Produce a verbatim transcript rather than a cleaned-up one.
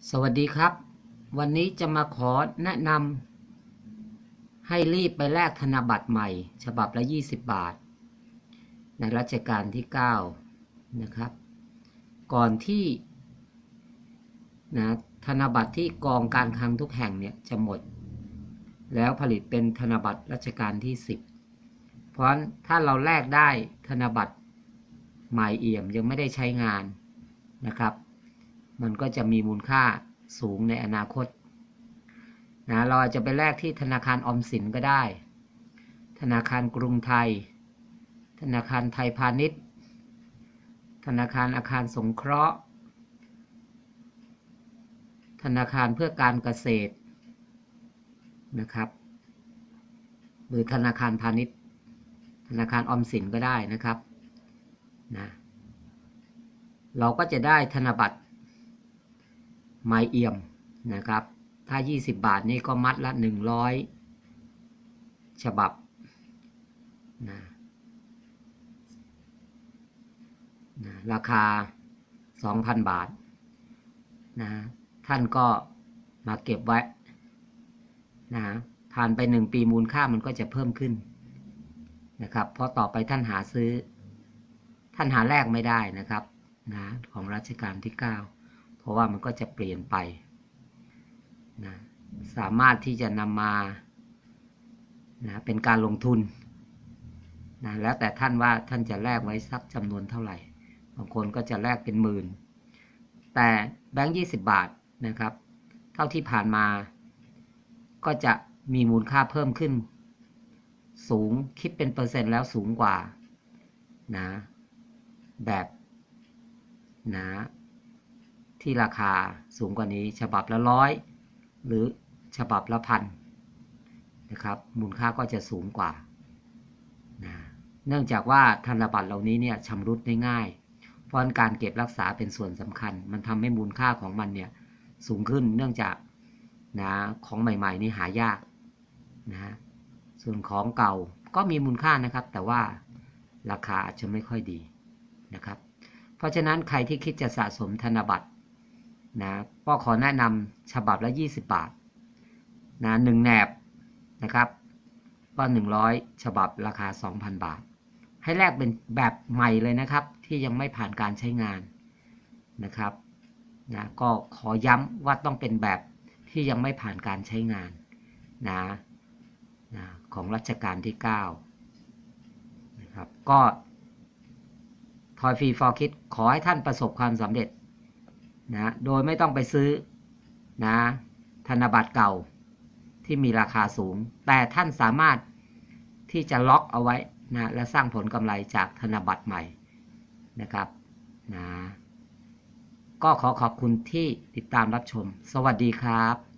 สวัสดีครับวันนี้จะมาขอแนะนำให้รีบไปแลกธนบัตรใหม่ฉบับละยี่สิบบาทในรัชกาลที่เก้านะครับก่อนที่นะธนบัตรที่กองการคลังทุกแห่งเนี่ยจะหมดแล้วผลิตเป็นธนบัตรรัชกาลที่สิบเพราะฉะนั้นถ้าเราแลกได้ธนบัตรใหม่เอี่ยมยังไม่ได้ใช้งานนะครับมันก็จะมีมูลค่าสูงในอนาคตนะเราอาจจะไปแลกที่ธนาคารออมสินก็ได้ธนาคารกรุงไทยธนาคารไทยพาณิชย์ธนาคารอาคารสงเคราะห์ธนาคารเพื่อการเกษตรนะครับหรือธนาคารพาณิชย์ธนาคารออมสินก็ได้นะครับนะเราก็จะได้ธนบัตรไม้เอี่ยมนะครับถ้ายี่สิบบาทนี่ก็มัดละหนึ่งร้อยฉบับนะนะราคา สองพัน บาทนะท่านก็มาเก็บไว้นะผ่านไปหนึ่งปีมูลค่ามันก็จะเพิ่มขึ้นนะครับเพราะต่อไปท่านหาซื้อท่านหาแลกไม่ได้นะครับนะของรัชกาลที่เก้าเพราะว่ามันก็จะเปลี่ยนไปนะสามารถที่จะนำมานะเป็นการลงทุนนะแล้วแต่ท่านว่าท่านจะแลกไว้สักจำนวนเท่าไหร่บางคนก็จะแลกเป็นหมื่นแต่แบงค์ยี่สิบบาทนะครับเท่าที่ผ่านมาก็จะมีมูลค่าเพิ่มขึ้นสูงคิดเป็นเปอร์เซ็นต์แล้วสูงกว่านะแบบนะที่ราคาสูงกว่านี้ฉบับละร้อยหรือฉบับละพันนะครับมูลค่าก็จะสูงกว่านะเนื่องจากว่าธนบัตรเหล่านี้เนี่ยชำรุดได้ง่ายเพราะการเก็บรักษาเป็นส่วนสำคัญมันทำให้มูลค่าของมันเนี่ยสูงขึ้นเนื่องจากนะของใหม่ๆนี่หายากนะส่วนของเก่าก็มีมูลค่านะครับแต่ว่าราคาอาจจะไม่ค่อยดีนะครับเพราะฉะนั้นใครที่คิดจะสะสมธนบัตรนะก็ขอแนะนำฉบับละยี่สิบบาทนะหนึ่งแหนบนะครับก็หนึ่งร้อยฉบับราคา สองพัน บาทให้แลกเป็นแบบใหม่เลยนะครับที่ยังไม่ผ่านการใช้งานนะครับนะก็ขอย้ำว่าต้องเป็นแบบที่ยังไม่ผ่านการใช้งานนะนะของรัชกาลที่เก้านะครับก็ทอยฟรีฟอร์คิดขอให้ท่านประสบความสำเร็จนะโดยไม่ต้องไปซื้อนะธนบัตรเก่าที่มีราคาสูงแต่ท่านสามารถที่จะล็อกเอาไว้นะและสร้างผลกำไรจากธนบัตรใหม่นะครับนะก็ขอขอบคุณที่ติดตามรับชมสวัสดีครับ